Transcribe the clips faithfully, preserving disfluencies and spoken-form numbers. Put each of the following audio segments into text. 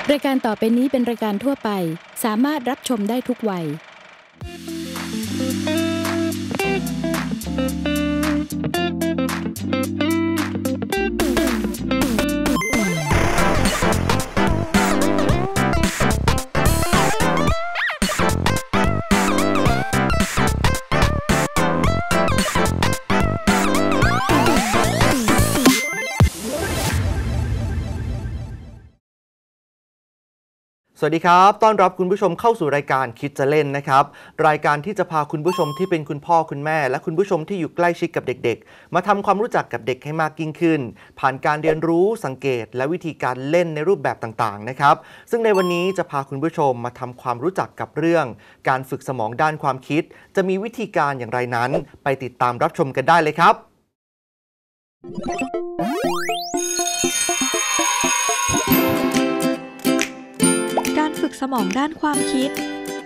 รายการต่อไปนี้เป็นรายการทั่วไปสามารถรับชมได้ทุกวัยสวัสดีครับต้อนรับคุณผู้ชมเข้าสู่รายการคิดจะเล่นนะครับรายการที่จะพาคุณผู้ชมที่เป็นคุณพ่อคุณแม่และคุณผู้ชมที่อยู่ใกล้ชิดกับเด็กๆมาทำความรู้จักกับเด็กให้มากยิ่งขึ้นผ่านการเรียนรู้สังเกตและวิธีการเล่นในรูปแบบต่างๆนะครับซึ่งในวันนี้จะพาคุณผู้ชมมาทำความรู้จักกับเรื่องการฝึกสมองด้านความคิดจะมีวิธีการอย่างไรนั้นไปติดตามรับชมกันได้เลยครับฝึกสมองด้านความคิด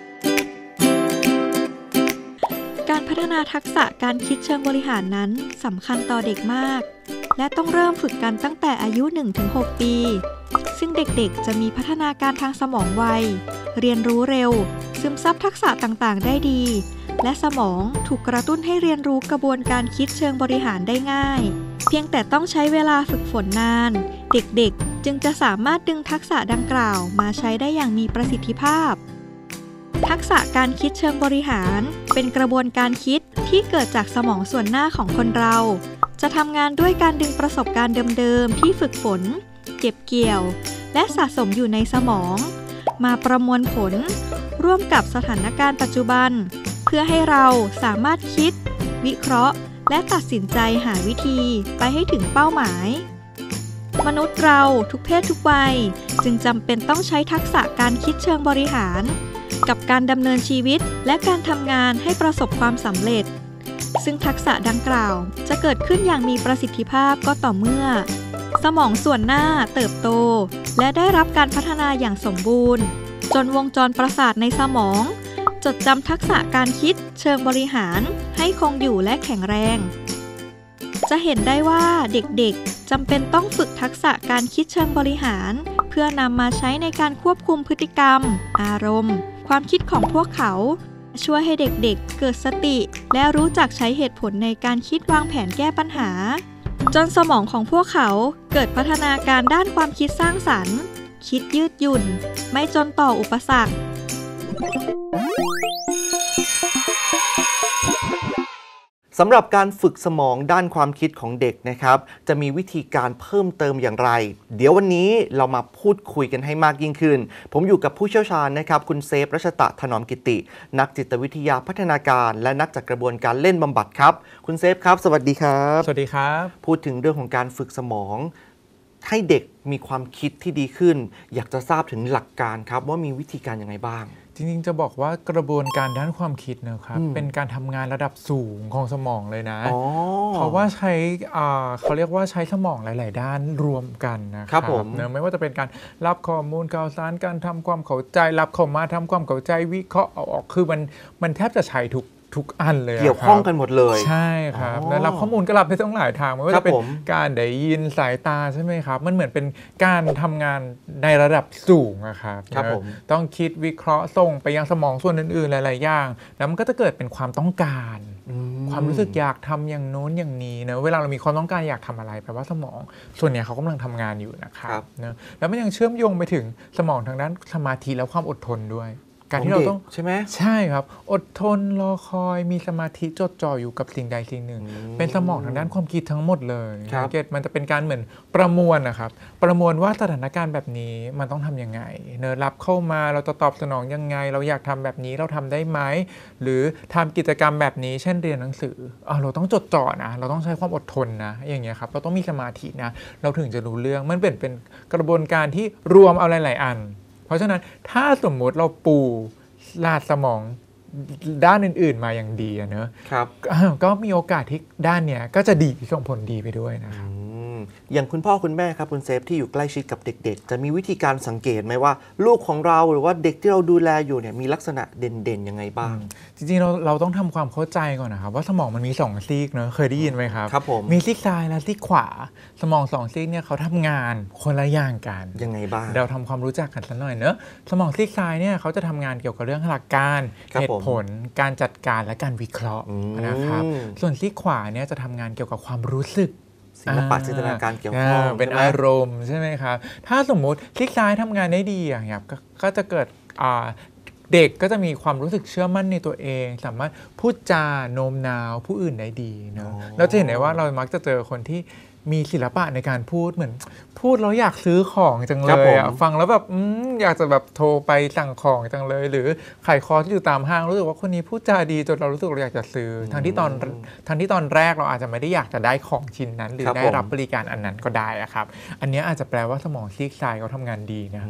การพัฒนาทักษะการคิดเชิงบริหารนั้นสำคัญต่อเด็กมากและต้องเริ่มฝึกกันตั้งแต่อายุ หนึ่งถึงหก ปีซึ่งเด็กๆจะมีพัฒนาการทางสมองไวเรียนรู้เร็วซึมซับทักษะต่างๆได้ดีและสมองถูกกระตุ้นให้เรียนรู้กระบวนการคิดเชิงบริหารได้ง่ายเพียงแต่ต้องใช้เวลาฝึกฝนนานเด็กๆจึงจะสามารถดึงทักษะดังกล่าวมาใช้ได้อย่างมีประสิทธิภาพทักษะการคิดเชิงบริหารเป็นกระบวนการคิดที่เกิดจากสมองส่วนหน้าของคนเราจะทำงานด้วยการดึงประสบการณ์เดิมๆที่ฝึกฝนเก็บเกี่ยวและสะสมอยู่ในสมองมาประมวลผลร่วมกับสถานการณ์ปัจจุบันเพื่อให้เราสามารถคิดวิเคราะห์และตัดสินใจหาวิธีไปให้ถึงเป้าหมายมนุษย์เราทุกเพศทุกวัยจึงจำเป็นต้องใช้ทักษะการคิดเชิงบริหารกับการดำเนินชีวิตและการทำงานให้ประสบความสำเร็จซึ่งทักษะดังกล่าวจะเกิดขึ้นอย่างมีประสิทธิภาพก็ต่อเมื่อสมองส่วนหน้าเติบโตและได้รับการพัฒนาอย่างสมบูรณ์จนวงจรประสาทในสมองจดจำทักษะการคิดเชิงบริหารให้คงอยู่และแข็งแรงจะเห็นได้ว่าเด็กๆจำเป็นต้องฝึกทักษะการคิดเชิงบริหารเพื่อนำมาใช้ในการควบคุมพฤติกรรมอารมณ์ความคิดของพวกเขาช่วยให้เด็กๆเกิดสติและรู้จักใช้เหตุผลในการคิดวางแผนแก้ปัญหาจนสมองของพวกเขาเกิดพัฒนาการด้านความคิดสร้างสรรค์คิดยืดหยุ่นไม่จนต่ออุปสรรคสำหรับการฝึกสมองด้านความคิดของเด็กนะครับจะมีวิธีการเพิ่มเติมอย่างไรเดี๋ยววันนี้เรามาพูดคุยกันให้มากยิ่งขึ้นผมอยู่กับผู้เชี่ยวชาญนะครับคุณเซฟรัชตะถนอมกิตินักจิตวิทยาพัฒนาการและนักจัดกระบวนการเล่นบำบัดครับคุณเซฟครับสวัสดีครับสวัสดีครับพูดถึงเรื่องของการฝึกสมองให้เด็กมีความคิดที่ดีขึ้นอยากจะทราบถึงหลักการครับว่ามีวิธีการยังไงบ้างจริงๆจะบอกว่ากระบวนการด้านความคิดนะครับเป็นการทำงานระดับสูงของสมองเลยนะเพราะว่าใช้เขาเรียกว่าใช้สมองหลายๆด้านรวมกันนะครับเนะไม่ว่าจะเป็นการรับข้อมูลข่าวสารการทำความเข้าใจรับเข้ามาทำความเข้าใจวิเคราะห์เอาออกคือมันมันแทบจะใช้ทุกทุกอันเลยเกี่ยวข้องกันหมดเลยใช่ครับและรับข้อมูลก็รับได้ต้องหลายทางไม่ว่าจะเป็นการได้ยินสายตาใช่ไหมครับมันเหมือนเป็นการทำงานในระดับสูงนะครับต้องคิดวิเคราะห์ส่งไปยังสมองส่วนอื่นๆหลายๆอย่างแล้วมันก็จะเกิดเป็นความต้องการความรู้สึกอยากทำอย่างโน้นอย่างนี้นะเวลาเรามีความต้องการอยากทำอะไรแปลว่าสมองส่วนใหญ่เขากำลังทำงานอยู่นะครับนะแล้วมันยังเชื่อมโยงไปถึงสมองทางด้านสมาธิและความอดทนด้วยการที่เราต้องใช่ไหมใช่ครับอดทนรอคอยมีสมาธิจดจ่ออยู่กับสิ่งใดสิ่งหนึ่งเป็นสมองทางด้านความคิดทั้งหมดเลยสังเกตมันจะเป็นการเหมือนประมวลนะครับประมวลว่าสถานการณ์แบบนี้มันต้องทำยังไงเนอะรับเข้ามาเราจะตอบสนองยังไงเราอยากทำแบบนี้เราทำได้ไหมหรือทำกิจกรรมแบบนี้เช่นเรียนหนังสือเราต้องจดจ่อนะเราต้องใช้ความอดทนนะอย่างเงี้ยครับเราต้องมีสมาธินะเราถึงจะรู้เรื่องมันเป็นเป็นกระบวนการที่รวมเอาหลายๆอันเพราะฉะนั้นถ้าสมมุติเราปูลาดสมองด้านอื่นๆมาอย่างดีเนอะครับก็มีโอกาสที่ด้านเนี้ยก็จะดีส่งผลดีไปด้วยนะครับอย่างคุณพ่อคุณแม่ครับคุณเซฟที่อยู่ใกล้ชิดกับเด็กๆจะมีวิธีการสังเกตไหมว่าลูกของเราหรือว่าเด็กที่เราดูแลอยู่เนี่ยมีลักษณะเด่นๆยังไงบ้างจริงๆเราเราต้องทำความเข้าใจก่อนนะครับว่าสมองมันมีสองซีกเนอะเคยได้ยินไหมครับครับผมมีซีกซ้ายและซีกขวาสมองสองซีกเนี่ยเขาทำงานคนละอย่างกันยังไงบ้างเราทำความรู้จักกันสักหน่อยเนอะสมองซีกซ้ายเนี่ยเขาจะทำงานเกี่ยวกับเรื่องหลักการเหตุผลการจัดการและการวิเคราะห์นะครับส่วนซีกขวาเนี่ยจะทำงานเกี่ยวกับความรู้สึกศิลปะจินตนาการเกี่ยวข้องเป็นอารมณ์ใช่ไหมครับถ้าสมมุติซีกซ้ายทำงานได้ดีอย่างเงี้ยก็จะเกิดเด็กก็จะมีความรู้สึกเชื่อมั่นในตัวเองสามารถพูดจาโน้มน้าวผู้อื่นได้ดีเนาะเราจะเห็นได้ว่าเรามักจะเจอคนที่มีศิลปะในการพูดเหมือนพูดแล้วอยากซื้อของจังเลยอ่ะฟังแล้วแบบอยากจะแบบโทรไปสั่งของจังเลยหรือขายคอร์สที่อยู่ตามห้างรู้สึกว่าคนนี้พูดจาดีจนเรารู้สึกเราอยากจะซื้อทั้งที่ตอนทั้งที่ตอนแรกเราอาจจะไม่ได้อยากจะได้ของชิ้นนั้นหรือได้รับบริการอันนั้นก็ได้อะครับอันนี้อาจจะแปลว่าสมองซีกซ้ายเขาทำงานดีนะ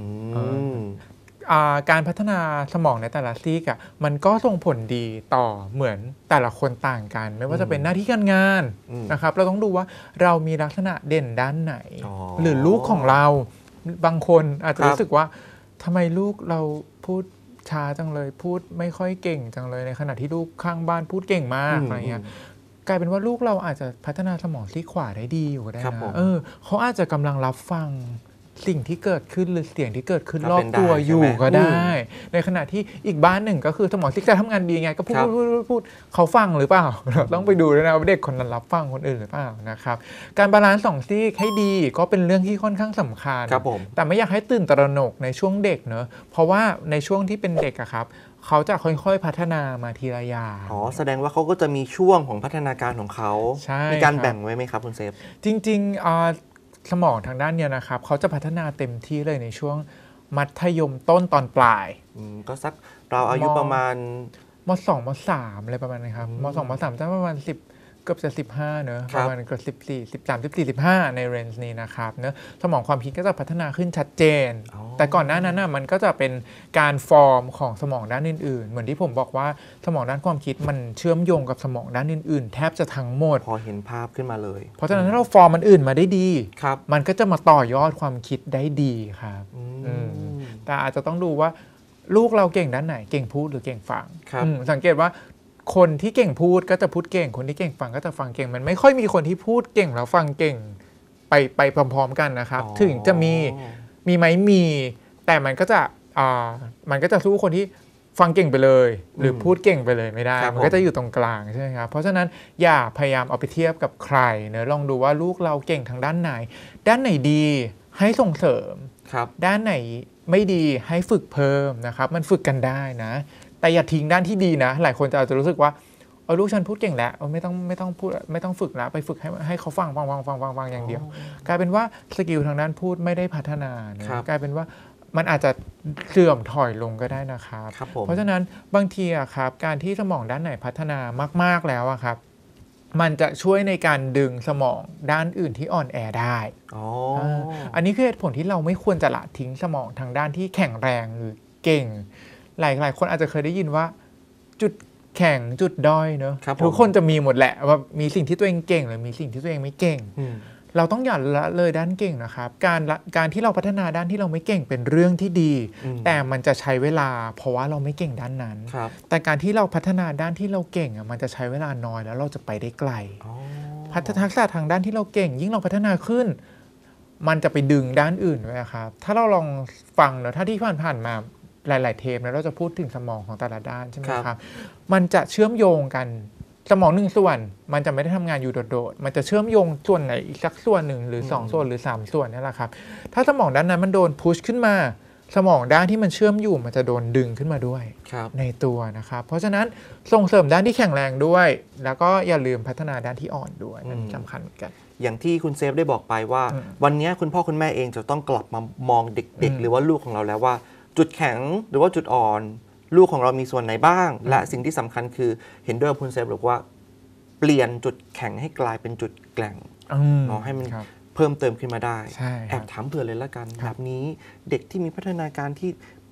การพัฒนาสมองในแต่ละซีกอ่ะมันก็ส่งผลดีต่อเหมือนแต่ละคนต่างกันไม่ว่าจะเป็นหน้าที่การงานนะครับเราต้องดูว่าเรามีลักษณะเด่นด้านไหนหรือลูกของเราบางคนอาจจะรู้สึกว่าทำไมลูกเราพูดช้าจังเลยพูดไม่ค่อยเก่งจังเลยในขณะที่ลูกข้างบ้านพูดเก่งมากอะไรเงี้ยกลายเป็นว่าลูกเราอาจจะพัฒนาสมองซีกขวาได้ดีอยู่ก็ได้นะเออเขาอาจจะกำลังรับฟังสิ่งที่เกิดขึ้นหรือเสียงที่เกิดขึ้นรอบตัวอยู่ก็ได้ในขณะที่อีกบ้านหนึ่งก็คือสมองซีกซ้ายทำงานดีไงก็พูดพูดพูดเขาฟังหรือเปล่าเราต้องไปดูด้วยนะว่าเด็กคนนั้นรับฟังคนอื่นหรือเปล่านะครับการบาลานซ์สองซีกให้ดีก็เป็นเรื่องที่ค่อนข้างสำคัญแต่ไม่อยากให้ตื่นตระหนกในช่วงเด็กเนอะเพราะว่าในช่วงที่เป็นเด็กอะครับเขาจะค่อยๆพัฒนามาทีละอย่างอ๋อแสดงว่าเขาก็จะมีช่วงของพัฒนาการของเขามีการแบ่งไว้ไหมครับคุณเซฟจริงๆสมองทางด้านเนี้ยนะครับเขาจะพัฒนาเต็มที่เลยในช่วงมัธยมต้นตอนปลายก็สักเราอายุประมาณม.สอง ม.สาม อะไรประมาณนี้ครับม.สอง ม.สาม จะประมาณสิบเกือบจะสิบห้าเนอะประมาณเกือบสิบสี่ สิบสาม สิบสี่ สิบห้าในเรนจ์นี้นะครับเนอะสมองความคิดก็จะพัฒนาขึ้นชัดเจนแต่ก่อนหน้านั้นน่ะมันก็จะเป็นการฟอร์มของสมองด้านอื่นๆเหมือนที่ผมบอกว่าสมองด้านความคิดมันเชื่อมโยงกับสมองด้านอื่นๆแทบจะทั้งหมดพอเห็นภาพขึ้นมาเลยเพราะฉะนั้นถ้าเราฟอร์มมันอื่นมาได้ดีมันก็จะมาต่อยอดความคิดได้ดีครับแต่อาจจะต้องดูว่าลูกเราเก่งด้านไหนเก่งพูดหรือเก่งฟังสังเกตว่าคนที่เก่งพูดก็จะพูดเก่งคนที่เก่งฟังก็จะฟังเก่งมันไม่ค่อยมีคนที่พูดเก่งแล้วฟังเก่งไปไปพร้อมๆกันนะครับถึงจะมีมีไหมมีแต่มันก็จะอ่ามันก็จะสู้คนที่ฟังเก่งไปเลยหรือพูดเก่งไปเลยไม่ได้มันก็จะอยู่ตรงกลางใช่ไหมครับเพราะฉะนั้นอย่าพยายามเอาไปเทียบกับใครเนอะลองดูว่าลูกเราเก่งทางด้านไหนด้านไหนดีให้ส่งเสริมด้านไหนไม่ดีให้ฝึกเพิ่มนะครับมันฝึกกันได้นะแต่อย่าทิ้งด้านที่ดีนะหลายคนจะอาจจะรู้สึกว่าเออลูกฉันพูดเก่งแล้วไม่ต้องไม่ต้องพูดไม่ต้องฝึกแล้วไปฝึกให้ให้เขาฟังฟังฟังฟังฟังฟังอย่างเดียวกลายเป็นว่าสกิลทางด้านพูดไม่ได้พัฒนานะกลายเป็นว่ามันอาจจะเสื่อมถอยลงก็ได้นะครับเพราะฉะนั้นบางทีอะครับการที่สมองด้านไหนพัฒนามากๆแล้วอะครับมันจะช่วยในการดึงสมองด้านอื่นที่อ่อนแอได้อ๋ออันนี้คือเหตุผลที่เราไม่ควรจะละทิ้งสมองทางด้านที่แข็งแรงหรือเก่งหลายหลายคนอาจจะเคยได้ยินว่าจุดแข็งจุดด้อยเนอะทุกคนจะมีหมดแหละว่ามีสิ่งที่ตัวเองเก่งหรือมีสิ่งที่ตัวเองไม่เก่งเราต้องอย่าละเลยด้านเก่งนะครับการการที่เราพัฒนาด้านที่เราไม่เก่งเป็นเรื่องที่ดีแต่มันจะใช้เวลาเพราะว่าเราไม่เก่งด้านนั้นแต่การที่เราพัฒนาด้านที่เราเก่งอ่ะมันจะใช้เวลาน้อยแล้วเราจะไปได้ไกลพัฒนาทักษะทางด้านที่เราเก่งยิ่งเราพัฒนาขึ้นมันจะไปดึงด้านอื่นด้วยครับถ้าเราลองฟังเนอะถ้าที่ผ่านๆมาหลายๆเทปนะเราจะพูดถึงสมองของแต่ละด้านใช่ไหมครับมันจะเชื่อมโยงกันสมองหนึ่งส่วนมันจะไม่ได้ทำงานอยู่โดดๆมันจะเชื่อมโยงส่วนไหนอีกสักส่วนหนึ่งหรือสองส่วนหรือสามส่วนนี่แหละครับถ้าสมองด้านนั้นมันโดนพุชขึ้นมาสมองด้านที่มันเชื่อมอยู่มันจะโดนดึงขึ้นมาด้วยในตัวนะครับเพราะฉะนั้นส่งเสริมด้านที่แข็งแรงด้วยแล้วก็อย่าลืมพัฒนาด้านที่อ่อนด้วยนั่นสำคัญเหมือนกันอย่างที่คุณเซฟได้บอกไปว่าวันนี้คุณพ่อคุณแม่เองจะต้องกลับมามองเด็กๆหรือว่าลูกของเราแล้วว่าจุดแข็งหรือว่าจุดอ่อนลูกของเรามีส่วนไหนบ้างและสิ่งที่สำคัญคือเห็นด้วยกับคุณเซฟบอกว่าเปลี่ยนจุดแข็งให้กลายเป็นจุดแกร่งเนาะให้มันเพิ่มเติมขึ้นมาได้แอบถามเผื่อเลยละกันแบบนี้เด็กที่มีพัฒนาการที่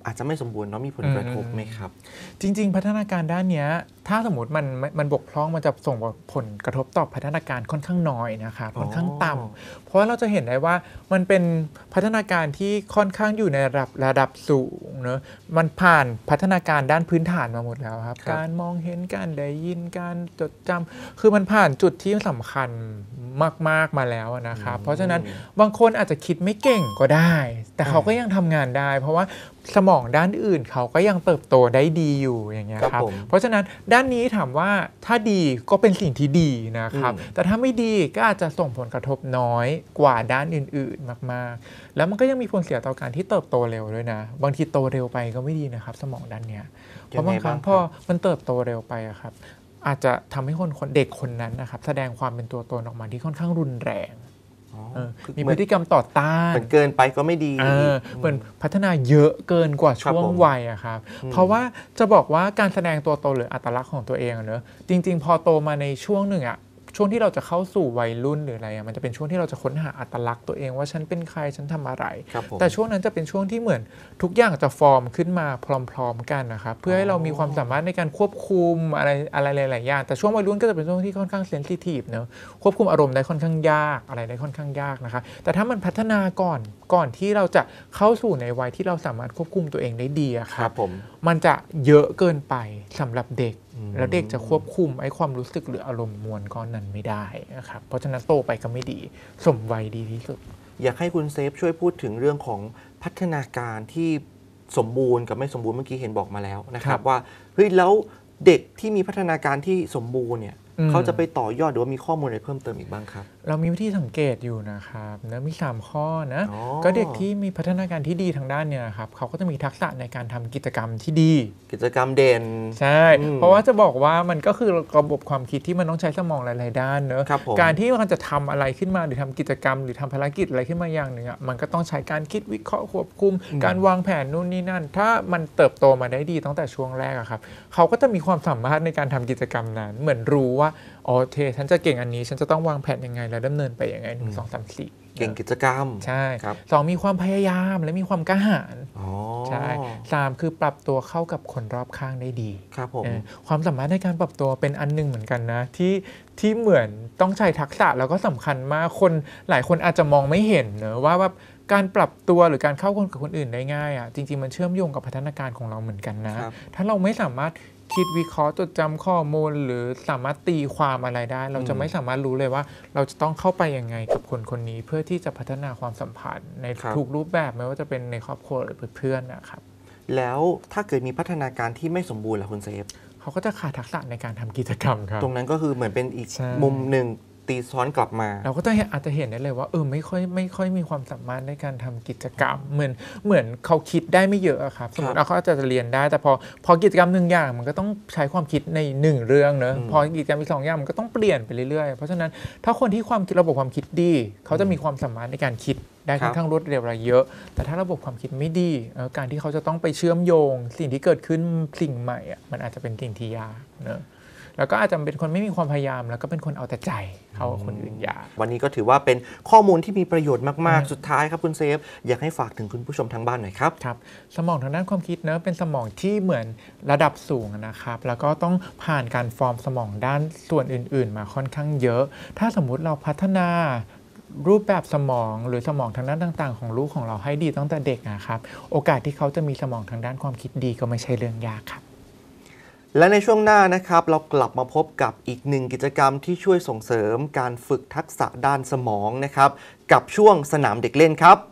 อาจจะไม่สมบูรณ์เนาะมีผลกระทบไหมครับจริงๆพัฒนาการด้านนี้ถ้าสมมติมันมันบกพร่องมันจะส่งผลกระทบต่อพัฒนาการค่อนข้างน้อยนะครับค่อนข้างต่ำเพราะเราจะเห็นได้ว่ามันเป็นพัฒนาการที่ค่อนข้างอยู่ในระดับระดับสูงเนอะมันผ่านพัฒนาการด้านพื้นฐานมาหมดแล้วครับการมองเห็นการได้ยินการจดจำคือมันผ่านจุดที่สำคัญมากๆมาแล้วนะครับเพราะฉะนั้นบางคนอาจจะคิดไม่เก่งก็ได้แต่เขาก็ยังทำงานได้เพราะว่าสมองด้านอื่นเขาก็ยังเติบโตได้ดีอยู่อย่างเงี้ยครับเพราะฉะนั้นด้านนี้ถามว่าถ้าดีก็เป็นสิ่งที่ดีนะครับแต่ถ้าไม่ดีก็อาจจะส่งผลกระทบน้อยกว่าด้านอื่นๆมากๆแล้วมันก็ยังมีผลเสียต่อการที่เติบโตเร็วด้วยนะบางทีโตเร็วไปก็ไม่ดีนะครับสมองด้านเนี้ยเพราะบางครั้งพอมันเติบโตเร็วไปอะครับอาจจะทำให้คนคนเด็กคนนั้นนะครับแสดงความเป็นตัวตนออกมาที่ค่อนข้างรุนแรงมีพฤติกรรมต่อต้านเหมือนเกินไปก็ไม่ดีเหมือนพัฒนาเยอะเกินกว่าช่วงวัยอะครับเพราะว่าจะบอกว่าการแสดงตัวตนหรืออัตลักษณ์ของตัวเองเนอะจริงๆพอโตมาในช่วงหนึ่งอะช่วงที่เราจะเข้าสู่วัยรุ่นหรืออะไรอะมันจะเป็นช่วงที่เราจะค้นหาอัตลักษณ์ตัวเองว่าฉันเป็นใครฉันทำอะไรแต่ช่วงนั้นจะเป็นช่วงที่เหมือนทุกอย่างจะฟอร์มขึ้นมาพร้อมๆกันนะครับเพื่อให้เรามีความสามารถในการควบคุมอะไรอะไรหลายๆอย่างแต่ช่วงวัยรุ่นก็จะเป็นช่วงที่ค่อนข้างเซนซิทีฟเนอะควบคุมอารมณ์ได้ค่อนข้างยากอะไรได้ค่อนข้างยากนะคะแต่ถ้ามันพัฒนาก่อนก่อนที่เราจะเข้าสู่ในวัยที่เราสามารถควบคุมตัวเองได้ดีอะครับมันจะเยอะเกินไปสำหรับเด็กแล้วเด็กจะควบคุมไอ้ความรู้สึกหรืออารมณ์มวลก้อนนั้นไม่ได้นะครับเพราะฉะนั้นโตไปก็ไม่ดีสมวัยดีที่สุดอยากให้คุณเซฟช่วยพูดถึงเรื่องของพัฒนาการที่สมบูรณ์กับไม่สมบูรณ์เมื่อกี้เห็นบอกมาแล้วนะครับว่าเฮ้ยแล้วเด็กที่มีพัฒนาการที่สมบูรณ์เนี่ยเขาจะไปต่อยอดหรือว่ามีข้อมูลอะไรเพิ่มเติมอีกบ้างครับเรามีวิธีสังเกตอยู่นะครับนะมีสามข้อนะก็เด็กที่มีพัฒนาการที่ดีทางด้านเนี่ยครับเขาก็จะมีทักษะในการทำกิจกรรมที่ดีกิจกรรมเด่นใช่เพราะว่าจะบอกว่ามันก็คือระบบความคิดที่มันต้องใช้สมองหลายๆด้านเนอะการที่มันจะทำอะไรขึ้นมาหรือทำกิจกรรมหรือทำภารกิจอะไรขึ้นมาอย่างหนึ่งอ่ะมันก็ต้องใช้การคิดวิเคราะห์ควบคุมการวางแผนนู่นนี่นั่นถ้ามันเติบโตมาได้ดีตั้งแต่ช่วงแรกอะครับเขาก็จะมีความสามารถในการทำกิจกรรมนั้นเหมือนรู้ว่าอ๋อเทฉันจะเก่งอันนี้ฉันจะต้องวางแผนยังไงและดำเนินไปยังไงหนึ่งสองสามสี่เก่งกิจกรรมใช่สองมีความพยายามและมีความกล้าหาญใช่สามคือปรับตัวเข้ากับคนรอบข้างได้ดีครับผมความสามารถในการปรับตัวเป็นอันนึงเหมือนกันนะที่ที่เหมือนต้องใช้ทักษะแล้วก็สำคัญมากคนหลายคนอาจจะมองไม่เห็นเนอะว่าว่าการปรับตัวหรือการเข้าคนกับคนอื่นได้ง่ายอ่ะจริงๆมันเชื่อมโยงกับพัฒนาการของเราเหมือนกันนะถ้าเราไม่สามารถคิดวิเคราะห์จดจำข้อมูลหรือสามารถตีความอะไรได้เราจะไม่สามารถรู้เลยว่าเราจะต้องเข้าไปยังไงกับคนคนนี้เพื่อที่จะพัฒนาความสัมพันธ์ในทุกรูปแบบไม่ว่าจะเป็นในครอบครัวหรือเพื่อนนะครับแล้วถ้าเกิดมีพัฒนาการที่ไม่สมบูรณ์ล่ะคุณเซฟเขาก็จะขาดทักษะในการทำกิจกรรมครับตรงนั้นก็คือเหมือนเป็นอีกมุมหนึ่งตีซ้อนกลับมาเราก็จะอาจจะเห็นได้เลยว่าเออไม่ค่อยไม่ค่อยมีความสามารถในการทำกิจกรรมเหมือนเหมือนเขาคิดได้ไม่เยอะครับสมมติเขาอาจจะเรียนได้แต่พอพอกิจกรรมหนึ่งอย่างมันก็ต้องใช้ความคิดในหนึ่งเรื่องเนอะพอกิจกรรมอีกสองอย่างมันก็ต้องเปลี่ยนไปเรื่อยๆเพราะฉะนั้นถ้าคนที่ความคิดระบบความคิดดีเขาจะมีความสามารถในการคิดได้ค่อนข้างรวดเร็วเยอะแต่ถ้าระบบความคิดไม่ดีการที่เขาจะต้องไปเชื่อมโยงสิ่งที่เกิดขึ้นสิ่งใหม่อ่ะมันอาจจะเป็นสิ่งที่ยากเนอะแล้วก็อาจจะเป็นคนไม่มีความพยายามแล้วก็เป็นคนเอาแต่ใจเขากับคนอื่นอย่าวันนี้ก็ถือว่าเป็นข้อมูลที่มีประโยชน์มากๆสุดท้ายครับคุณเซฟอยากให้ฝากถึงคุณผู้ชมทางบ้านหน่อยครับครับสมองทางด้านความคิดเนอะเป็นสมองที่เหมือนระดับสูงนะครับแล้วก็ต้องผ่านการฟอร์มสมองด้านส่วนอื่นๆมาค่อนข้างเยอะถ้าสมมุติเราพัฒนารูปแบบสมองหรือสมองทางด้านต่างๆของลูกของเราให้ดีตั้งแต่เด็กนะครับโอกาสที่เขาจะมีสมองทางด้านความคิดดีก็ไม่ใช่เรื่องยากครับและในช่วงหน้านะครับเรากลับมาพบกับอีกหนึ่งกิจกรรมที่ช่วยส่งเสริมการฝึกทักษะด้านสมองนะครับกับช่วงสนามเด็กเล่นครับ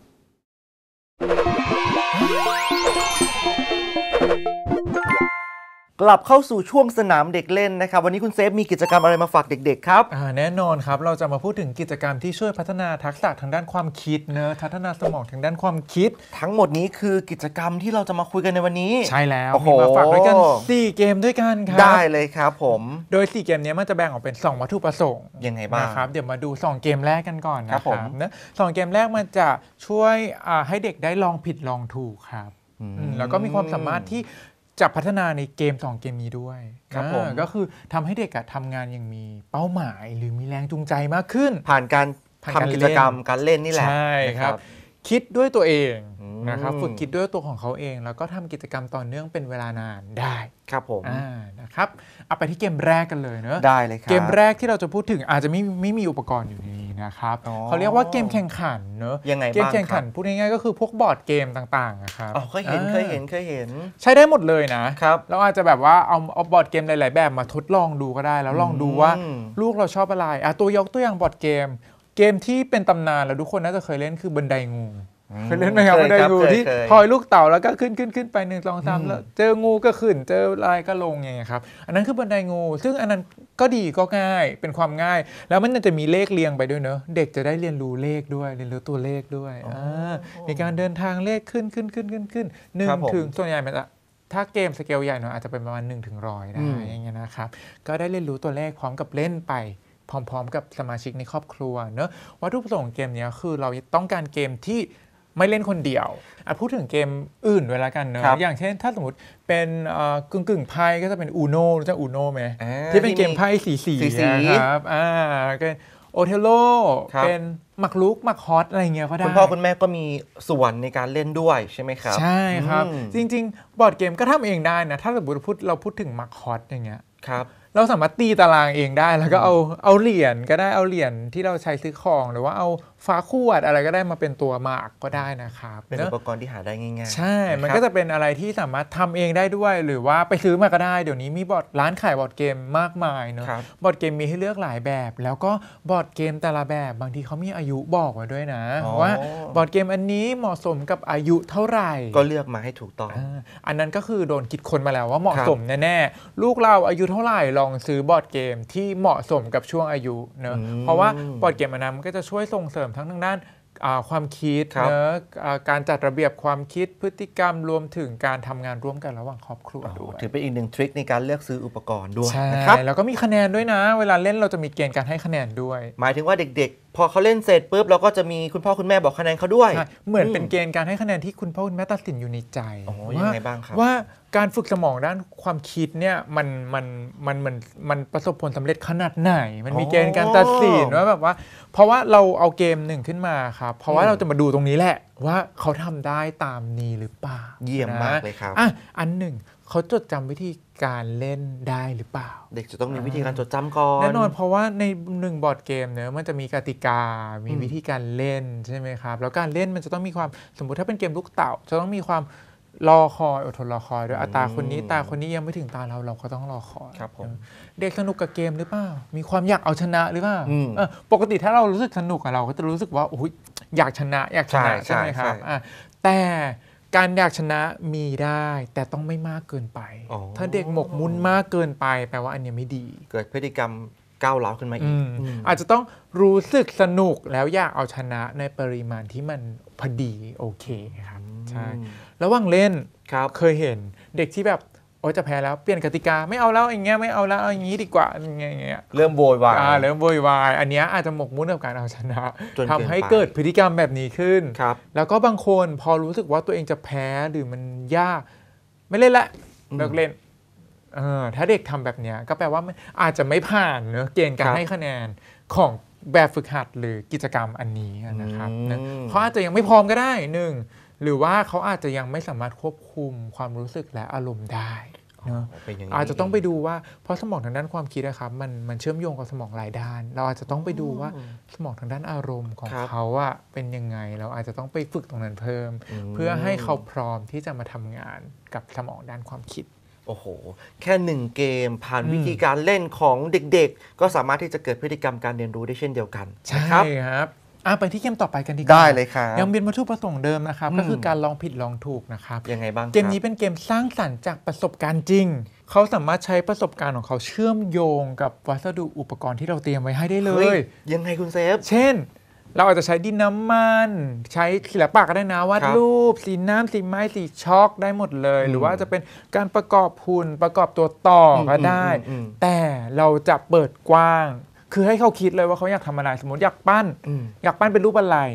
กลับเข้าสู่ช่วงสนามเด็กเล่นนะครับวันนี้คุณเซฟมีกิจกรรมอะไรมาฝากเด็กๆครับแน่นอนครับเราจะมาพูดถึงกิจกรรมที่ช่วยพัฒนาทักษะทางด้านความคิดเนอะพัฒนาสมองทางด้านความคิดทั้งหมดนี้คือกิจกรรมที่เราจะมาคุยกันในวันนี้ใช่แล้วมีมาฝากด้วยกันสี่เกมด้วยกันครับได้เลยครับผมโดยสี่เกมนี้มันจะแบ่งออกเป็นสองวัตถุประสงค์ยังไงบ้างนะครับเดี๋ยวมาดูสองเกมแรกกันก่อนนะครับนะสองเกมแรกมันจะช่วยให้เด็กได้ลองผิดลองถูกครับแล้วก็มีความสามารถที่จะพัฒนาในเกมสองเกมนี้ด้วยครับผมก็คือทำให้เด็กทำงานอย่างมีเป้าหมายหรือมีแรงจูงใจมากขึ้นผ่านการทำกิจกรรมการเล่นนี่แหละใช่ครับคิดด้วยตัวเองนะครับฝึกคิดด้วยตัวของเขาเองแล้วก็ทำกิจกรรมต่อเนื่องเป็นเวลานานได้ครับผมอ่านะครับเอาไปที่เกมแรกกันเลยเนอะได้เลยครับเกมแรกที่เราจะพูดถึงอาจจะไม่ไม่มีอุปกรณ์อยู่ในนี้นะครับเขาเรียกว่าเกมแข่งขันเนอะยังไงบ้างเกมแข่งขันพูดง่ายๆก็คือพวกบอร์ดเกมต่างๆนะครับอ๋อเคยเห็นเคยเห็นเคยเห็นใช้ได้หมดเลยนะครับเราอาจจะแบบว่าเอาเอาบอร์ดเกมหลายๆแบบมาทดลองดูก็ได้แล้วลองดูว่าลูกเราชอบอะไรอ่ะตัวยกตัวอย่างบอร์ดเกมเกมที่เป็นตำนานแล้วทุกคนน่าจะเคยเล่นคือบันไดงูเคยเล่นไหมครับบันไดงูที่ทอยลูกเต่าแล้วก็ขึ้นขึ้นขึ้นไปหนึ่งสองสามแล้วเจองูก็ขึ้นเจอลายก็ลงไงครับอันนั้นคือบันไดงูซึ่งอันนั้นก็ดีก็ง่ายเป็นความง่ายแล้วมันจะมีเลขเรียงไปด้วยเนอะเด็กจะได้เรียนรู้เลขด้วยเรียนรู้ตัวเลขด้วยมีการเดินทางเลขขึ้นขึ้นขึ้นขึ้นขึ้นหนึ่งถึงส่วนใหญ่มันจะถ้าเกมสเกลใหญ่หน่อยอาจจะเป็นประมาณหนึ่งถึงร้อยได้อย่างเงี้ยนะครับก็ได้เรียนรู้ตัวเลขพร้อมกับเล่นไปพร้อมๆกับสมาชิกในครอบครัวเนอะวัตถุประสงค์ของเกมนี้คือเราต้องการเกมที่ไม่เล่นคนเดียวอ่ะพูดถึงเกมอื่นเวลากันเนอะอย่างเช่นถ้าสมมติเป็นกึ่งกึ่งไพ่ก็จะเป็นอูโน่รู้จักอูโน่ไหมที่เป็นเกมไพ่สีสีนะครับอ่าเป็นโอเทโลเป็นหมักลุกหมักฮอตอะไรเงี้ยก็ได้คุณพ่อคุณแม่ก็มีส่วนในการเล่นด้วยใช่ไหมครับใช่ครับจริงๆบอร์ดเกมก็ทำเองได้นะถ้าสมมติพูดเราพูดถึงหมักฮอตอย่างเงี้ยครับเราสามารถตีตารางเองได้แล้วก็เอาเอาเหรียญก็ได้เอาเหรียญที่เราใช้ซื้อของหรือว่าเอาฝาขวดอะไรก็ได้มาเป็นตัวหมากก็ได้นะครับเป็นอุปกรณ์ที่หาได้ง่ายๆใช่มันก็จะเป็นอะไรที่สามารถทำเองได้ด้วยหรือว่าไปซื้อมาก็ได้เดี๋ยวนี้มีบอร์ดร้านขายบอร์ดเกมมากมายเนอะบอร์ดเกมมีให้เลือกหลายแบบแล้วก็บอร์ดเกมแต่ละแบบบางทีเขามีอายุบอกไว้ด้วยนะว่าบอร์ดเกมอันนี้เหมาะสมกับอายุเท่าไหร่ก็เลือกมาให้ถูกต้องอันนั้นก็คือโดนคิดคนมาแล้วว่าเหมาะสมแน่ๆลูกเราอายุเท่าไหร่ลองซื้อบอร์ดเกมที่เหมาะสมกับช่วงอายุเนอะเพราะว่าบอร์ดเกมอันนั้นมันก็จะช่วยส่งเสริมทั้งทางด้านความคิดเนอะการจัดระเบียบความคิดพฤติกรรมรวมถึงการทำงานร่วมกันระหว่างครอบครัวด้วยถือเป็นอีกหนึ่งทริคในการเลือกซื้ออุปกรณ์ด้วยนะครับแล้วก็มีคะแนนด้วยนะเวลาเล่นเราจะมีเกณฑ์การให้คะแนนด้วยหมายถึงว่าเด็กๆพอเขาเล่นเสร็จปุ๊บเราก็จะมีคุณพ่อคุณแม่บอกคะแนนเขาด้วยเหมือนเป็นเกณฑ์การให้คะแนนที่คุณพ่อคุณแม่ตัดสินอยู่ในใจว่ายังไงบ้างครับว่าการฝึกสมองด้านความคิดเนี่ยมันมันมันมันมันประสบผลสำเร็จขนาดไหนมันมีเกณฑ์การตัดสินว่าแบบว่าเพราะว่าเราเอาเกมหนึ่งขึ้นมาครับเพราะว่าเราจะมาดูตรงนี้แหละว่าเขาทำได้ตามนี้หรือเปล่าเยี่ยมมากเลยครับอ่ะอันหนึ่งเขาจดจำวิธีการเล่นได้หรือเปล่าเด็กจะต้องมีวิธีการจดจำก่อนแน่นอนเพราะว่าในหนึ่งบอร์ดเกมเนี่ยมันจะมีกติกามีวิธีการเล่นใช่ไหมครับแล้วการเล่นมันจะต้องมีความสมมุติถ้าเป็นเกมลูกเต่าจะต้องมีความรอคอยอดทนรอคอยด้วยอัตราคนนี้ตาคนนี้ยังไม่ถึงตาเราเราก็ต้องรอคอยครับผมเด็กสนุกกับเกมหรือเปล่ามีความอยากเอาชนะหรือเปล่าปกติถ้าเรารู้สึกสนุกเราก็จะรู้สึกว่าโอ้ยอยากชนะอยากชนะใช่ไหมครับแต่การอยากชนะมีได้แต่ต้องไม่มากเกินไปถ้าเด็กหมกมุ่นมากเกินไปแปลว่าอันนี้ไม่ดีเกิดพฤติกรรมก้าวร้าวขึ้นมาอีกอาจจะต้องรู้สึกสนุกแล้วอยากเอาชนะในปริมาณที่มันพอดีโอเคครับใช่ระหว่างเล่นเคยเห็นเด็กที่แบบโอ้จะแพ้แล้วเปลี่ยนกติกาไม่เอาแล้วอย่างเงี้ยไม่เอาแล้วเอาอย่างงี้ดีกว่าอย่างเงี้ยเริ่มโวยวายเริ่มโวยวายอันเนี้ยอาจจะหมกมุ่นกับการเอาชนะทำให้เกิดพฤติกรรมแบบนี้ขึ้นแล้วก็บางคนพอรู้สึกว่าตัวเองจะแพ้หรือมันยากไม่เล่นละเลิกเล่นถ้าเด็กทำแบบนี้ก็แปลว่าอาจจะไม่ผ่านเนอะเกณฑ์การให้คะแนนของแบบฝึกหัดหรือกิจกรรมอันนี้นะครับเขาอาจจะยังไม่พร้อมก็ได้หนึ่งหรือว่าเขาอาจจะยังไม่สามารถควบคุมความรู้สึกและอารมณ์ได้เนอะอาจจะต้องไปดูว่าเพราะสมองทางด้านความคิดนะครับมันมันเชื่อมโยงกับสมองหลายด้านเราอาจจะต้องไปดูว่าสมองทางด้านอารมณ์ของเขาอะเป็นยังไงเราอาจจะต้องไปฝึกตรงนั้นเพิ่มเพื่อให้เขาพร้อมที่จะมาทำงานกับสมองด้านความคิดโอ้โหแค่หนึ่งเกมผ่านวิธีการเล่นของเด็กๆก็สามารถที่จะเกิดพฤติกรรมการเรียนรู้ได้เช่นเดียวกันใช่ครับไปที่เกมต่อไปกันดีกว่าได้เลยครับยังเป็นวัตถุประสงค์เดิมนะครับก็คือการลองผิดลองถูกนะครับยังไงบ้างเกมนี้เป็นเกมสร้างสรรค์จากประสบการณ์จริงเขาสามารถใช้ประสบการณ์ของเขาเชื่อมโยงกับวัสดุอุปกรณ์ที่เราเตรียมไว้ให้ได้เลยยังไงคุณเซฟเช่นเราอาจจะใช้ดินน้ำมันใช้ศิลปะก็ได้นะวาดรูปสีน้ำสีไม้สีช็อกได้หมดเลยหรือว่าจะเป็นการประกอบหุ่นประกอบตัวต่อก็ได้แต่เราจะเปิดกว้างคือให้เขาคิดเลยว่าเขาอยากทำอะไรสมมติอยากปั้นอยากปั้นเป็นรูปอะไร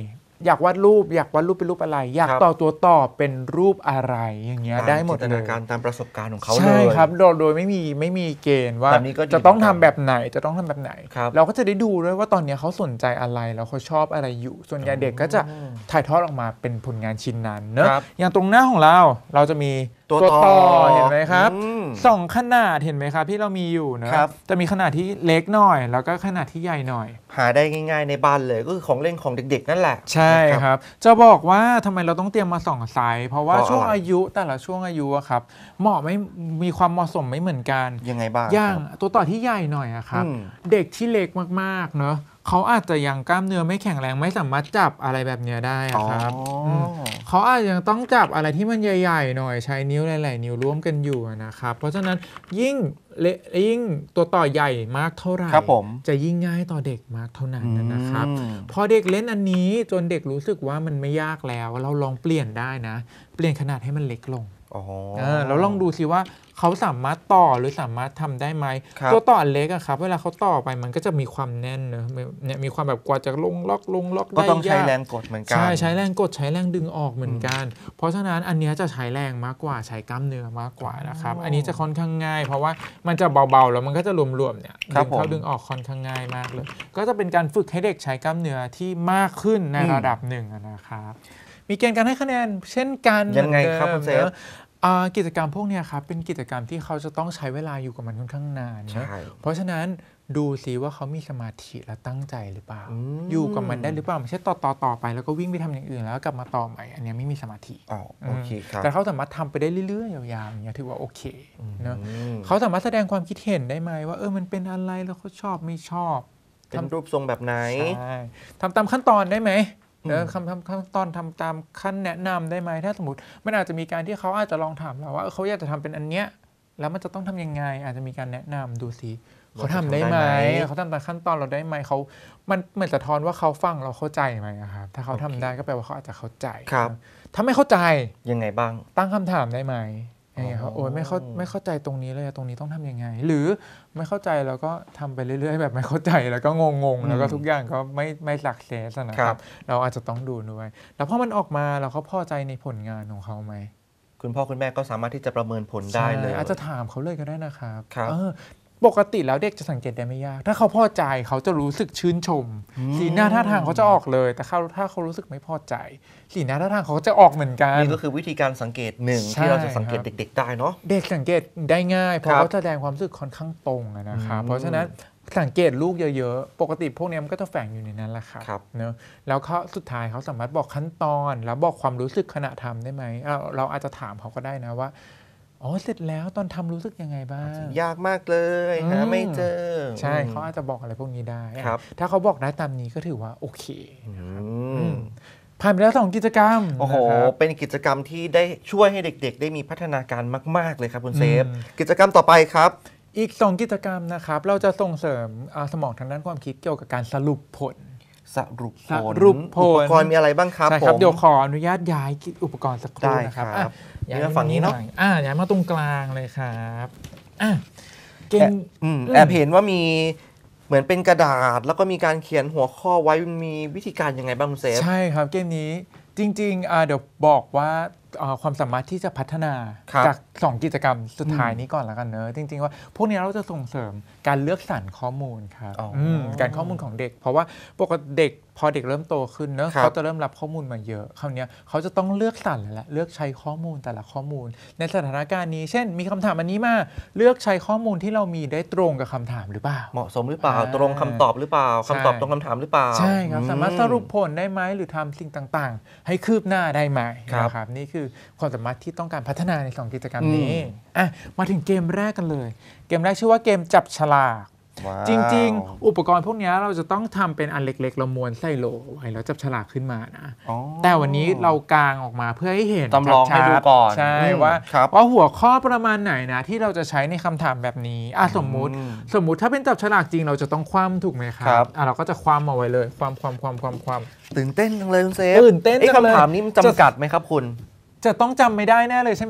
อยากวาดรูปอยากวาดรูปเป็นรูปอะไรอยากต่อตัวต่อเป็นรูปอะไรอย่างเงี้ยได้หมดเลยจินตนาการตามประสบการณ์ของเขาเลยใช่ครับโดยโดยไม่มีไม่มีเกณฑ์ว่าจะต้องทำแบบไหนจะต้องทำแบบไหนเราก็จะได้ดูด้วยว่าตอนนี้เขาสนใจอะไรแล้วเขาชอบอะไรอยู่ส่วนใหญ่เด็กก็จะถ่ายทอดออกมาเป็นผลงานชิ้นนั้นเนอะอย่างตรงหน้าของเราเราจะมีตัวต่อเห็นไหมครับสองขนาดเห็นไหมครับที่เรามีอยู่นะจะมีขนาดที่เล็กหน่อยแล้วก็ขนาดที่ใหญ่หน่อยหาได้ง่ายๆในบ้านเลยก็คือของเล่นของเด็กๆนั่นแหละใช่ครับจะบอกว่าทำไมเราต้องเตรียมมาสองไซส์เพราะว่าช่วงอายุแต่ละช่วงอายุครับเหมาะไม่มีความเหมาะสมไม่เหมือนกันยังไงบ้างอย่างตัวต่อที่ใหญ่หน่อยครับเด็กที่เล็กมากๆเนอะเขาอาจจะยังกล้ามเนื้อไม่แข็งแรงไม่สามารถจับอะไรแบบนี้ได้ครับเขาอาจจะยังต้องจับอะไรที่มันใหญ่ๆหน่อยใช้นิ้วหลายๆนิ้วร่วมกันอยู่นะครับเพราะฉะนั้นยิ่งเละยิ่งตัวต่อใหญ่มากเท่าไหร่จะยิ่งง่ายต่อเด็กมากเท่านั้นนะครับพอเด็กเล่นอันนี้จนเด็กรู้สึกว่ามันไม่ยากแล้วเราลองเปลี่ยนได้นะเปลี่ยนขนาดให้มันเล็กลงเราลองดูสิว่าเขาสามารถต่อหรือสามารถทำได้ไหมตัวต่อเล็กอะครับเวลาเขาต่อไปมันก็จะมีความแน่นเนอะเนี่ยมีความแบบกว่าจะลงล็อกลงล็อกได้ก็ต้องใช้แรงกดเหมือนกันใช่ใช้แรงกดใช้แรงดึงออกเหมือนกันเพราะฉะนั้นอันนี้จะใช้แรงมากกว่าใช้กล้ามเนื้อมากกว่านะครับอันนี้จะค่อนข้างง่ายเพราะว่ามันจะเบาๆแล้วมันก็จะรวมๆเนี่ยดึงเข้าดึงออกค่อนข้างง่ายมากเลยก็จะเป็นการฝึกให้เด็กใช้กล้ามเนื้อที่มากขึ้นในระดับหนึ่งนะครับมีเกณฑ์การให้คะแนนเช่นกันยังไงครับคุณเซฟกิจกรรมพวกนี้ครับเป็นกิจกรรมที่เขาจะต้องใช้เวลาอยู่กับมันค่อนข้างนานนะเพราะฉะนั้นดูซิว่าเขามีสมาธิและตั้งใจหรือเปล่า อ, อยู่กับมันได้หรือเปล่าไม่ใช่ต่อต่อต่อไปแล้วก็วิ่งไปทำอย่างอื่นแล้วกลับมาต่อใหม่อันนี้ไม่มีสมาธิอ๋อโอเคครับแต่เขาสามารถทำไปได้เรื่อยๆยาวๆอย่างเงี้ยถือว่าโอเคเนอะเขาสามารถแสดงความคิดเห็นได้ไหมว่าเออมันเป็นอะไรแล้วเขาชอบไม่ชอบเป็นรูปทรงแบบไหนใช่ทำตามขั้นตอนได้ไหมเออคำทำขั้นตอนทำตามขั้นแนะนำได้ไหมถ้าสมมติมันอาจจะมีการที่เขาอาจจะลองถามเราว่าเขาอยากจะทำเป็นอันเนี้ยแล้วมันจะต้องทำยังไงอาจจะมีการแนะนำดูสิเขาทำได้ไหมเขาทำตามขั้นตอนเราได้ไหมเขามันเหมือนสะท้อนว่าเขาฟังเราเข้าใจไหมครับถ้าเขาทำได้ก็แปลว่าเขาอาจจะเข้าใจครับถ้าไม่เข้าใจยังไงบ้างตั้งคำถามได้ไหมอย่างเงี้ยครับโอ้ยไม่เข้าไม่เข้าใจตรงนี้เลยตรงนี้ต้องทำยังไงหรือไม่เข้าใจแล้วก็ทำไปเรื่อยๆแบบไม่เข้าใจแล้วก็งงๆแล้วก็ทุกอย่างก็ไม่ไม่สักเซสนะครับเราอาจจะต้องดูด้วยแล้วพอมันออกมาเราเขาพอใจในผลงานของเขาไหมคุณพ่อคุณแม่ก็สามารถที่จะประเมินผลได้เลยอาจจะถามเขาเลยก็ได้นะครับปกติแล้วเด็กจะสังเกตได้ไม่ยากถ้าเขาพอใจเขาจะรู้สึกชื่นชมสีหน้าท่าทางเขาจะออกเลยแต่ถ้าเขารู้สึกไม่พอใจสีหน้าท่าทางเขาจะออกเหมือนกันนี่ก็คือวิธีการสังเกตหนึ่งที่เราจะสังเกตเด็กๆได้เนาะเด็กสังเกตได้ง่ายเพราะเขาแสดงความรู้สึกค่อนข้างตรงนะครับเพราะฉะนั้นสังเกตลูกเยอะๆปกติพวกนี้มันก็จะแฝงอยู่ในนั้นแหละครับเนอะแล้วเขาสุดท้ายเขาสามารถบอกขั้นตอนแล้วบอกความรู้สึกขณะทำได้ไหมเราอาจจะถามเขาก็ได้นะว่าอ๋อเสร็จแล้วตอนทำรู้สึกยังไงบ้างยากมากเลยหาไม่เจอใช่เขาอาจจะบอกอะไรพวกนี้ได้ถ้าเขาบอกได้ตามนี้ก็ถือว่าโอเคผ่านไปแล้วสองกิจกรรมโอ้โหเป็นกิจกรรมที่ได้ช่วยให้เด็กๆได้มีพัฒนาการมากๆเลยครับคุณเซฟกิจกรรมต่อไปครับอีกสองกิจกรรมนะครับเราจะส่งเสริมสมองทางด้านความคิดเกี่ยวกับการสรุปผลสรุปผลอุปกรณ์มีอะไรบ้างครับใช่ครับเดี๋ยวขออนุญาตย้ายอุปกรณ์สักครู่นะครับย้ายมาฝั่งนี้เนาะอ่าย้ายมาตรงกลางเลยครับอ่ะเกมแอบเห็นว่ามีเหมือนเป็นกระดาษแล้วก็มีการเขียนหัวข้อไว้มีวิธีการยังไงบ้างคุณเซฟใช่ครับเกมนี้จริงๆเดี๋ยวบอกว่าความสามารถที่จะพัฒนาจากสองกิจกรรมสุดท้ายนี้ก่อนแล้วกันเนอะจริงๆว่าพวกนี้เราจะส่งเสริมการเลือกสรรข้อมูลครับการข้อมูลของเด็กเพราะว่าปกติเด็กพอเด็กเริ่มโตขึ้นเนอะเขาจะเริ่มรับข้อมูลมาเยอะคราวนี้เขาจะต้องเลือกสรรแล้วแหละเลือกใช้ข้อมูลแต่ละข้อมูลในสถานการณ์นี้เช่นมีคำถามอันนี้มาเลือกใช้ข้อมูลที่เรามีได้ตรงกับคำถามหรือเปล่าเหมาะสมหรือเปล่าตรงคำตอบหรือเปล่าคำตอบตรงคำถามหรือเปล่าใช่ครับสามารถสรุปผลได้ไหมหรือทำสิ่งต่างๆให้คืบหน้าได้ไหมนะครับนี่คือความสามารถที่ต้องการพัฒนาในสองกิจกรรมนี้อ่ะมาถึงเกมแรกกันเลยเกมแรกชื่อว่าเกมจับฉลากจริงๆอุปกรณ์พวกนี้เราจะต้องทำเป็นอันเล็กๆเราม้วนใส่โหลไว้แล้วจับฉลากขึ้นมานะแต่วันนี้เรากางออกมาเพื่อให้เห็นจำลองให้ดูก่อนใช่ว่าว่าหัวข้อประมาณไหนนะที่เราจะใช้ในคำถามแบบนี้อ่ะสมมุติสมมุติถ้าเป็นจับฉลากจริงเราจะต้องคว่ำถูกไหมครับอ่ะเราก็จะคว่ำเอาไว้เลยความความความความความตื่นเต้นจังเลยคุณเซฟตื่นเต้นจังเลยคำถามนี้มันจำกัดไหมครับคุณจะต้องจำไม่ได้แน่เลยใช่ไหม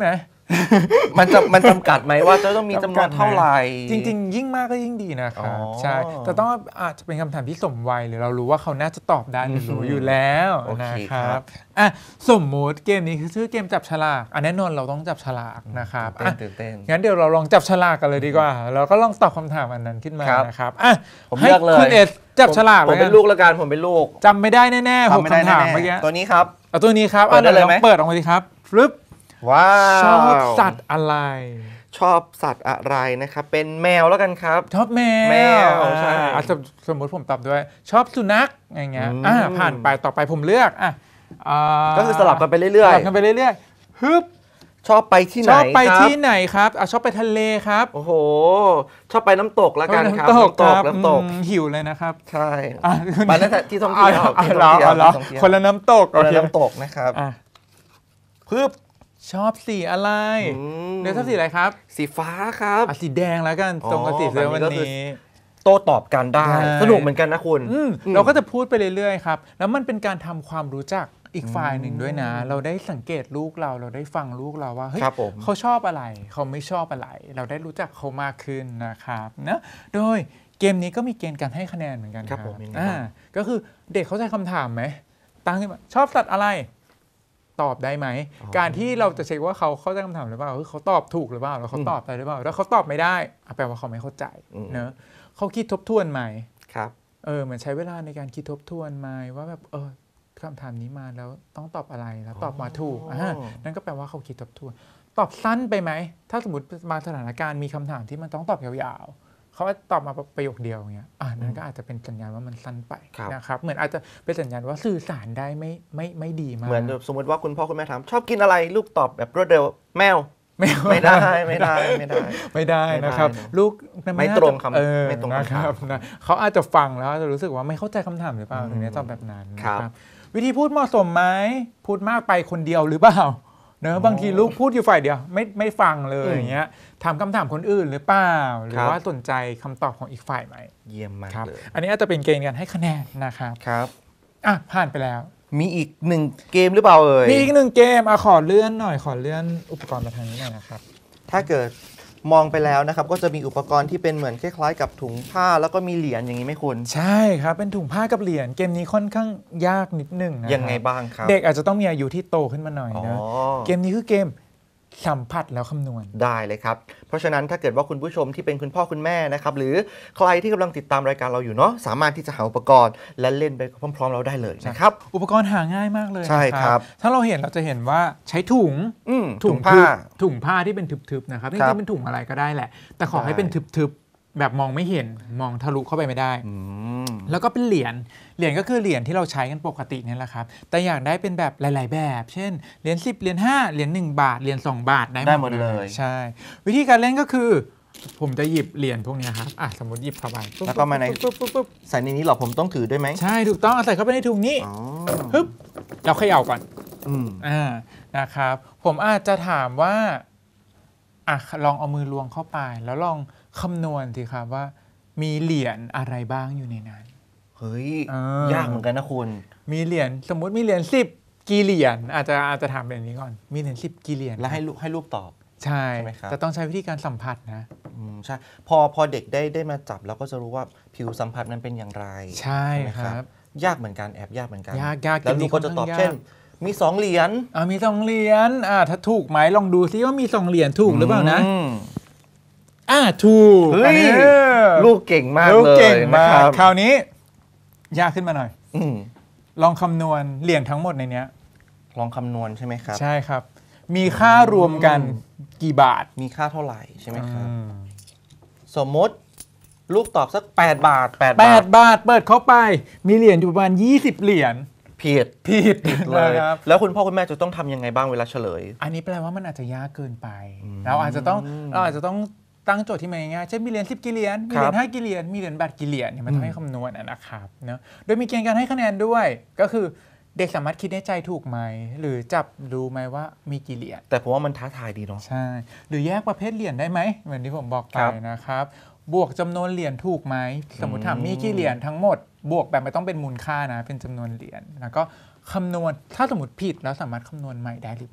มันจะมันจำกัดไหมว่าจะต้องมีจำนวนเท่าไหร่จริงๆยิ่งมากก็ยิ่งดีนะครับใช่แต่ต้องอาจจะเป็นคำถามที่สมวัยหรือเรารู้ว่าเขาน่าจะตอบได้หรือรู้อยู่แล้วนะครับอ่ะสมมุติเกมนี้คือชื่อเกมจับฉลากอันแน่นอนเราต้องจับฉลากนะครับตื่นเต้นงั้นเดี๋ยวเราลองจับฉลากกันเลยดีกว่าแล้วก็ลองตอบคำถามอันนั้นขึ้นมานะครับอ่ะผมเลือกเลยคุณเอสจับฉลากผมเป็นลูกแล้วกันผมเป็นลูกจำไม่ได้แน่ๆหกคำถามเมื่อกี้ตัวนี้ครับเอาตัวนี้ครับอ่ะเดี๋ยวลองเปิดออกมาสิครับฟลึบว้าวชอบสัตว์อะไรชอบสัตว์อะไรนะครับเป็นแมวแล้วกันครับชอบแมวแมวใช่สมมติผมตอบด้วยชอบสุนัขอย่างเงี้ยอ่าผ่านไปต่อไปผมเลือกอ่ะก็คือสลับกันไปเรื่อยๆสลับกันไปเรื่อยๆฮึบชอบไปที่ไหนชอบไปที่ไหนครับอ่ะชอบไปทะเลครับโอ้โหชอบไปน้ำตกแล้วกันครับน้ำตกน้ำตกหิวเลยนะครับใช่ไปนั่นแหละที่ท่องเที่ยวคนละน้ำตกคนละน้ำตกนะครับฮึบชอบสีอะไรเดี๋ยวชอบสีอะไรครับสีฟ้าครับสีแดงแล้วกันตรงกับสีเสื้อวันนี้โต้ตอบกันได้สนุกเหมือนกันนะคุณเราก็จะพูดไปเรื่อยๆครับแล้วมันเป็นการทำความรู้จักอีกฝ่ายหนึ่งด้วยนะเราได้สังเกตลูกเราเราได้ฟังลูกเราว่าเฮ้ยเขาชอบอะไรเขาไม่ชอบอะไรเราได้รู้จักเขามากขึ้นนะครับนะโดยเกมนี้ก็มีเกณฑ์การให้คะแนนเหมือนกันครับอ่าก็คือเด็กเขาใช้คำถามไหมตั้งขึ้นมาชอบสัตว์อะไรตอบได้ไหมการที่เราจะเช็คว่าเขาเข้าใจคำถามหรือเปล่าเขาตอบถูกหรือเปล่าแล้วเขาตอบได้หรือเปล่าแล้วเขาตอบไม่ได้แปลว่าเขาไม่เข้าใจเนอะเขาคิดทบทวนไหมครับเออเหมือนใช้เวลาในการคิดทบทวนไหมว่าแบบเออคำถามนี้มาแล้วต้องตอบอะไรแล้วตอบมาถูกอ่านั่นก็แปลว่าเขาคิดทบทวนตอบสั้นไปไหมถ้าสมมติบางสถานการณ์มีคำถามที่มันต้องตอบยาวๆเขาตอบมาประโยคเดียวอย่างเงี้ยอ่านั่นก็อาจจะเป็นสัญญาณว่ามันสั้นไปนะครับเหมือนอาจจะเป็นสัญญาณว่าสื่อสารได้ไม่ไม่ไม่ดีมากเหมือนสมมติว่าคุณพ่อคุณแม่ถามชอบกินอะไรลูกตอบแบบรวดเร็วแมวไม่ได้ไม่ได้ไม่ได้ไม่ได้นะครับลูกไม่ตรงคำไม่ตรงนะครับนะเขาอาจจะฟังแล้วจะรู้สึกว่าไม่เข้าใจคำถามหรือเปล่าถึงได้ตอบแบบนั้นนะครับวิธีพูดเหมาะสมไหมพูดมากไปคนเดียวหรือเปล่าเนอะบางทีลูกพูดอยู่ฝ่ายเดียวไม่ไม่ฟังเลยอย่างเงี้ยถามคำถามคนอื่นหรือเปล่าหรือว่าสนใจคำตอบของอีกฝ่ายไหมเยี่ยมมากเลยอันนี้อาจจะเป็นเกณฑ์การให้คะแนนนะครับครับอ่ะผ่านไปแล้วมีอีกหนึ่งเกมหรือเปล่าเอ่ยมีอีกหนึ่งเกมอ่ะขอเลื่อนหน่อยขอเลื่อนอุปกรณ์มาทางนี้หน่อยนะครับถ้าเกิดมองไปแล้วนะครับก็จะมีอุปกรณ์ที่เป็นเหมือนคล้ายๆกับถุงผ้าแล้วก็มีเหรียญอย่างนี้ไหมคุณใช่ครับเป็นถุงผ้ากับเหรียญเกมนี้ค่อนข้างยากนิดนึงนะยังไงบ้างครับเด็กอาจจะต้องมีอายุที่โตขึ้นมาหน่อยนะเกมนี้คือเกมสัมผัสแล้วคำนวณได้เลยครับเพราะฉะนั้นถ้าเกิดว่าคุณผู้ชมที่เป็นคุณพ่อคุณแม่นะครับหรือใครที่กำลังติดตามรายการเราอยู่เนาะสามารถที่จะหาอุปกรณ์และเล่นไปพร้อมๆเราได้เลยนะครับอุปกรณ์หาง่ายมากเลยใช่ครับถ้าเราเห็นเราจะเห็นว่าใช้ถุงถุงผ้าถุงผ้าที่เป็นทึบๆนะครับจริงๆเป็นถุงอะไรก็ได้แหละแต่ขอให้เป็นทึบๆแบบมองไม่เห็นมองทะลุเข้าไปไม่ได้แล้วก็เป็นเหรียญเหรียญก็คือเหรียญที่เราใช้กันปกตินี่แหละครับแต่อยากได้เป็นแบบหลายๆแบบเช่นเหรียญสิบเหรียญห้าเหรียญหนึ่งบาทเหรียญสองบาทได้หมดเลยใช่วิธีการเล่นก็คือผมจะหยิบเหรียญพวกนี้ครับอ่ะสมมติหยิบเข้าไปแล้วก็มาในใส่ในนี้หรอผมต้องถือด้วยไหมใช่ถูกต้องใส่เข้าไปในถุงนี้ฮึบเราเขย่าก่อนอ่านะครับผมอาจจะถามว่าอ่ะลองเอามือล้วงเข้าไปแล้วลองคำนวณสิครับว่ามีเหรียญอะไรบ้างอยู่ในนั้นเฮ้ยยากเหมือนกันนะคุณมีเหรียญสมมุติมีเหรียญสิบกี่เหรียญอาจจะอาจจะถามแบบนี้ก่อนมีเหรียญสิบกี่เหรียญแล้วให้ลูกให้ลูกตอบใช่แต่ต้องใช้วิธีการสัมผัสนะอืมใช่พอพอเด็กได้ได้มาจับแล้วก็จะรู้ว่าผิวสัมผัสนั้นเป็นอย่างไรใช่ครับยากเหมือนกันแอบยากเหมือนกันยากยากแล้วลูกก็จะตอบเช่นมีสองเหรียญอ่ามีสองเหรียญอ่าถ้าถูกไหมลองดูซิว่ามีสองเหรียญถูกหรือเปล่านะอ่าถูกลูกเก่งมากเลยนะครับคราวนี้ยากขึ้นมาหน่อยลองคำนวณเหรียญทั้งหมดในเนี้ยลองคำนวณใช่ไหมครับใช่ครับมีค่ารวมกันกี่บาทมีค่าเท่าไหร่ใช่ไหมครับสมมติลูกตอบสักแปดบาทแปดบาทเปิดเข้าไปมีเหรียญอยู่ประมาณยี่สิบเหรียญผิดผิดเลยแล้วคุณพ่อคุณแม่จะต้องทำยังไงบ้างเวลาเฉลยอันนี้แปลว่ามันอาจจะยากเกินไปเราอาจจะต้องเราอาจจะต้องตั้งโจทย์ที่มันง่ายๆเช่นมีเหรียญสิบกี่เหรียญมีเหรียญห้ากี่เหรียญมีเหรียญบาทกี่เหรียญเนี่ยมันต้องให้คำนวณนะครับเนาะโดยมีเกณฑ์การให้คะแนนด้วยก็คือเด็กสามารถคิดได้ใจถูกไหมหรือจับดูไหมว่ามีกี่เหรียญแต่ผมว่ามันท้าทายดีเนาะใช่หรือแยกประเภทเหรียญได้ไหมเหมือนที่ผมบอกไปนะครับบวกจำนวนเหรียญถูกไหมสมมติถามมีกี่เหรียญทั้งหมดบวกแบบไม่ต้องเป็นมูลค่านะเป็นจำนวนเหรียญแล้วก็คำนวณถ้าสมมติผิดแล้วสามารถคำนวณใหม่ได้หรือไม่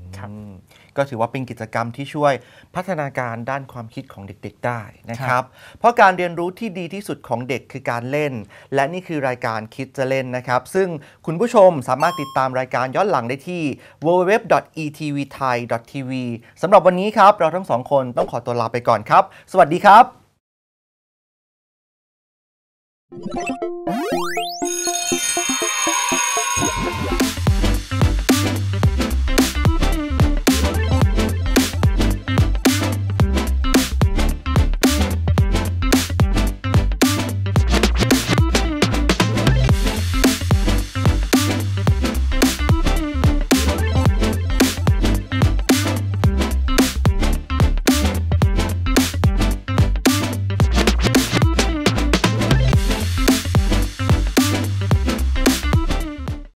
ครับก็ถือว่าเป็นกิจกรรมที่ช่วยพัฒนาการด้านความคิดของเด็กๆได้นะครับเพราะการเรียนรู้ที่ดีที่สุดของเด็กคือการเล่นและนี่คือรายการคิดจะเล่นนะครับซึ่งคุณผู้ชมสามารถติดตามรายการย้อนหลังได้ที่ ดับเบิลยู ดับเบิลยู ดับเบิลยู ดอท อี ที วี ไทย ดอท ที วี สำหรับวันนี้ครับเราทั้งสองคนต้องขอตัวลาไปก่อนครับสวัสดีครับ